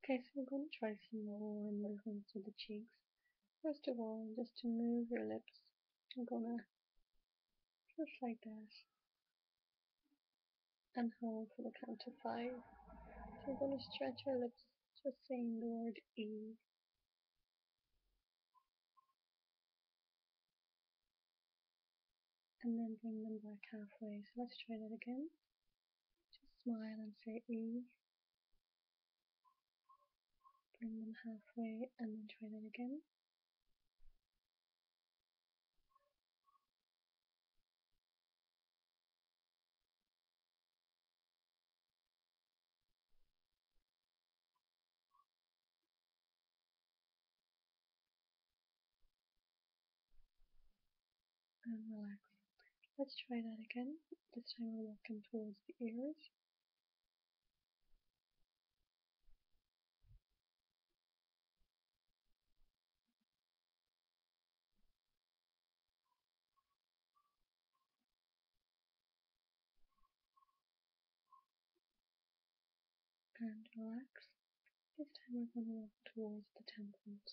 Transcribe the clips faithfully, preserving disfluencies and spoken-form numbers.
Okay, so we're going to try some more movements of the cheeks. First of all, just to move your lips, I'm gonna just like that and hold for the count of five. So we're going to stretch our lips, just saying the word E. And then bring them back halfway. So let's try that again. Just smile and say E. Bring them halfway and then try that again. And relax. Let's try that again. This time we're walking towards the ears. And relax. This time we're going to walk towards the temples.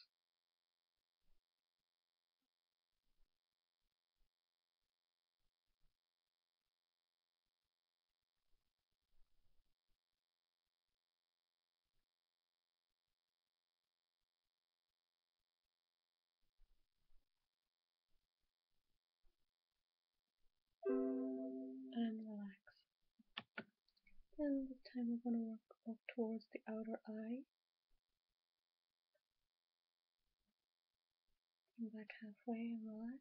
And relax. Then this time we're going to work up towards the outer eye. Come back halfway and relax.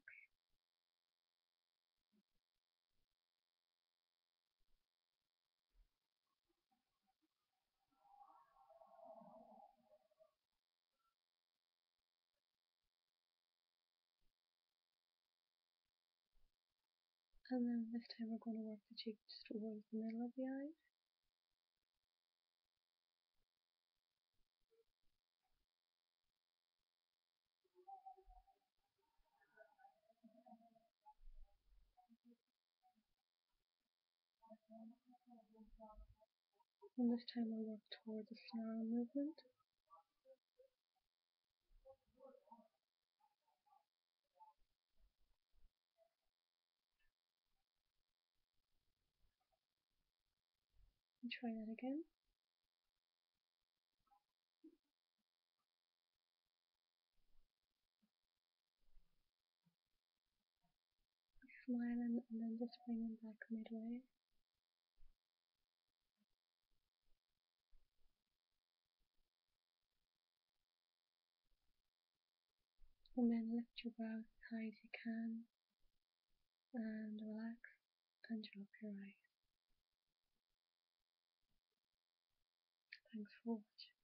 And then this time we're going to work the cheeks towards the middle of the eye. And this time we'll work towards the snarl movement. And try that again. Smile and, and then just bring them back midway. And then lift your brows as high as you can. And relax and drop your eyes. Thanks for watching.